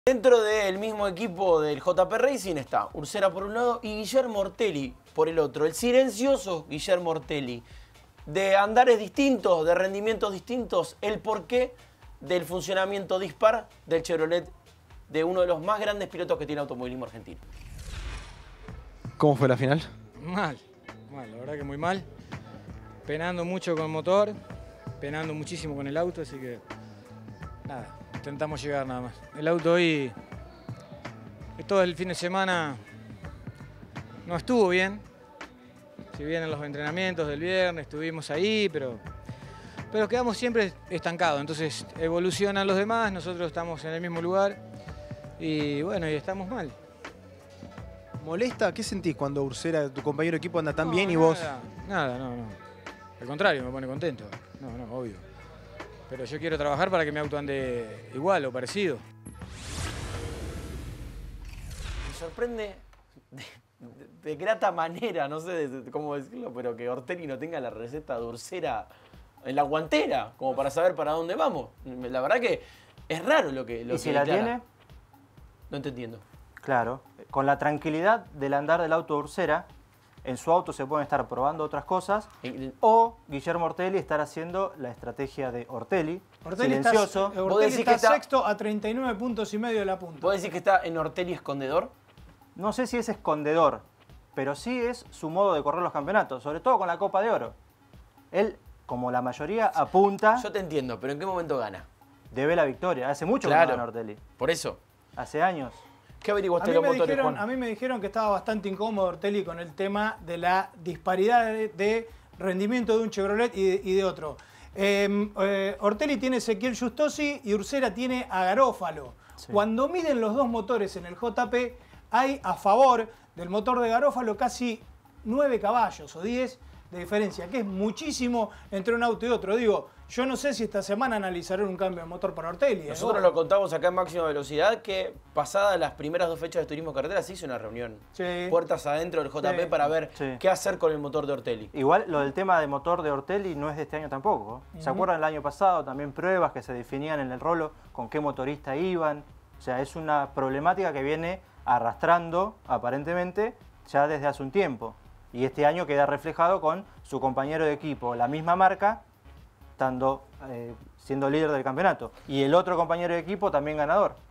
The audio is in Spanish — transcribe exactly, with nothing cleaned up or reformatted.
Dentro del mismo equipo del J P Racing está Ursera por un lado y Guillermo Ortelli por el otro. El silencioso Guillermo Ortelli. De andares distintos, de rendimientos distintos, el porqué del funcionamiento dispar del Chevrolet de uno de los más grandes pilotos que tiene el automovilismo argentino. ¿Cómo fue la final? Mal, mal, la verdad que muy mal. Penando mucho con el motor, penando muchísimo con el auto, así que nada, intentamos llegar nada más. El auto hoy, todo el fin de semana no estuvo bien. Si bien en los entrenamientos del viernes estuvimos ahí, pero, pero quedamos siempre estancados. Entonces evolucionan los demás, nosotros estamos en el mismo lugar y bueno, y estamos mal. ¿Molesta? ¿Qué sentís cuando Ursera, tu compañero de equipo, anda tan No, bien y nada, vos...? Nada, no, no. Al contrario, me pone contento. No, no, obvio. Pero yo quiero trabajar para que mi auto ande igual o parecido. Me sorprende de, de, de grata manera, no sé de, de cómo decirlo, pero que Ortelli no tenga la receta de Ursera en la guantera, como para saber para dónde vamos. La verdad que es raro lo que lo ¿Y que si la declara. tiene? No entiendo. Claro, con la tranquilidad del andar del auto de Ursera, en su auto se pueden estar probando otras cosas, o Guillermo Ortelli estar haciendo la estrategia de Ortelli, Ortelli silencioso. está, ¿Vos Ortelli decís está que está- sexto a treinta y nueve puntos y medio de la punta. ¿Vos decís que está en Ortelli escondedor? No sé si es escondedor, pero sí es su modo de correr los campeonatos, sobre todo con la Copa de Oro. Él, como la mayoría, apunta, Yo te entiendo, pero ¿en qué momento gana? debe la victoria. Hace mucho Claro. que no gana Ortelli, Por eso. hace años. ¿Qué A averiguaste mí, de los me motores, dijeron, Juan? a mí me dijeron que estaba bastante incómodo Ortelli con el tema de la disparidad de, de rendimiento de un Chevrolet y de, y de otro. Eh, eh, Ortelli tiene Ezequiel Justosi y Ursera tiene a Garófalo. Sí. Cuando miden los dos motores en el J P, hay a favor del motor de Garófalo casi nueve caballos o diez de diferencia, que es muchísimo entre un auto y otro. Digo, yo no sé si esta semana analizarán un cambio de motor para Ortelli. ¿eh? Nosotros lo contamos acá en Máxima Velocidad que pasadas las primeras dos fechas de Turismo Carretera se hizo una reunión. Sí. Puertas adentro del J P Sí. para ver Sí. qué hacer con el motor de Ortelli. Igual lo del tema de motor de Ortelli no es de este año tampoco. ¿eh? ¿Se acuerdan el año pasado? También pruebas que se definían en el rolo con qué motorista iban. O sea, es una problemática que viene arrastrando, aparentemente, ya desde hace un tiempo. Y este año queda reflejado con su compañero de equipo, la misma marca, estando, eh, siendo líder del campeonato. Y el otro compañero de equipo también ganador.